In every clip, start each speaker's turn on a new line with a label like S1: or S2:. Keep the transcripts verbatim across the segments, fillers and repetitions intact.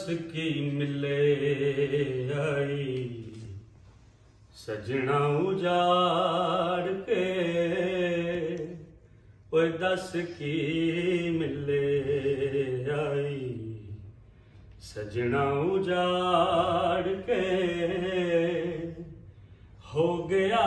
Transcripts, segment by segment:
S1: की मिले आई सजना उजाड़ के, ओए दस की मिले आई सजना उजाड़ के, हो गया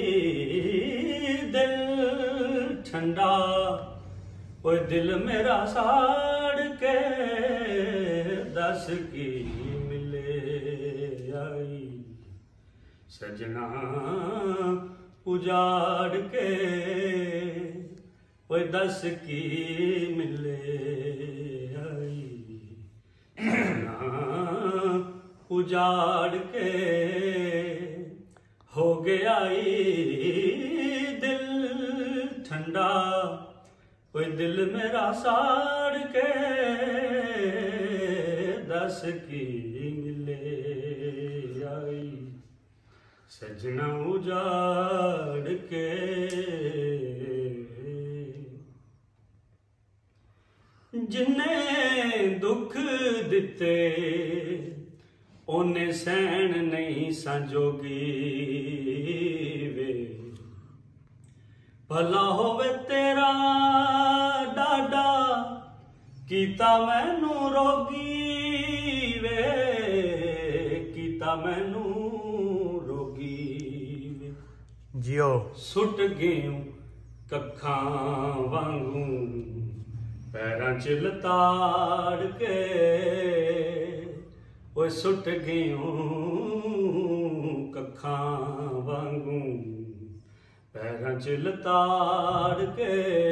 S1: दिल ठंडा, ओए दिल मेरा साड़ के, दस की मिले आई सजना उजाड़ के, ओए दस की मिले आई सजना उजाड़ के, हो गया दिल ठंडा, ओए दिल मेरा साड़ के, दस की मिले आई सजना उजाड़ के। जिन्ने दुख दिते ओने सहन नहीं संजोगी वे, भला होवे तेरा डाडा कीता मैनू रोगी वे, कीता मैनू रोगी वे।
S2: जियो
S1: सुट गयूं कखां वांगू पैरां च लताड़ के, ओए सुट गयूं कखां वांगू पैरां च लताड़ के,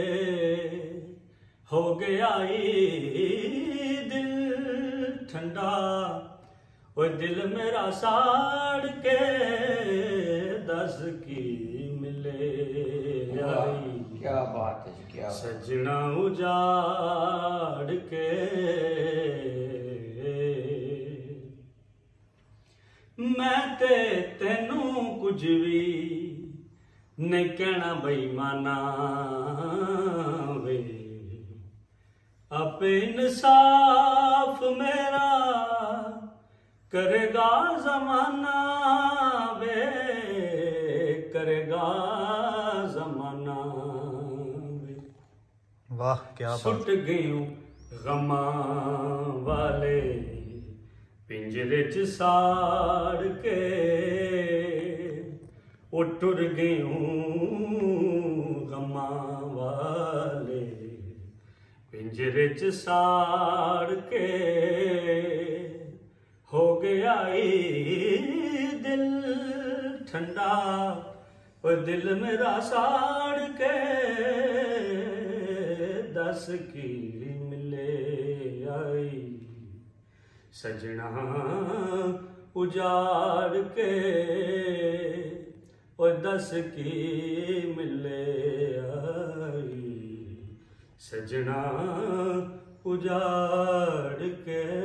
S1: हो गया दिल ठंडा, ओए दिल मेरा साड़ के, दस की मिले आई
S3: क्या बात है, क्या
S1: सजना उजाड़ के। मैं ते तेनू कुछ भी नहीं कहना बेईमाना वे, अपे इंसाफ मेरा करेगा जमाना वे, करेगा जमाना वे।
S2: वाह क्या
S1: सुट गयूं गमा वाले पिंजरे च साड़ के, ओ टुर गयूं गमा वाले पिंजरे च साड़ के, हो गया दिल ठंडा, ओ दिल मेरा साड़ के, दस की मिले आई सजना उजाड़ के, और दस की मिले आई सजना उजाड़ के।